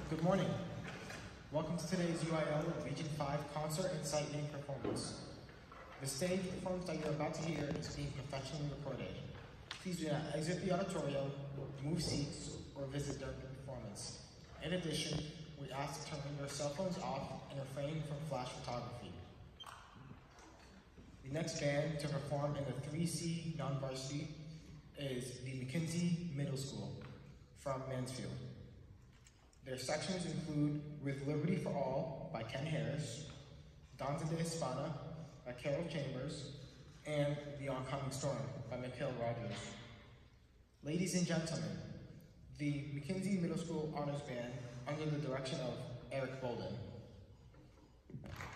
Good morning. Welcome to today's UIL Region 5 Concert and Sightseeing Performance. The stage performance that you're about to hear is being professionally recorded. Please do not exit the auditorium, move seats, or visit during the performance. In addition, we ask to turn your cell phones off and refrain from flash photography. The next band to perform in the 3C non-varsity is the McKinzey Middle School from Mansfield. Their sections include With Liberty for All by Ken Harris, Danza de Hispana by Carol Chambers, and The Oncoming Storm by Mikhail Rogers. Ladies and gentlemen, the McKinzey Middle School Honors Band under the direction of Eric Bolden.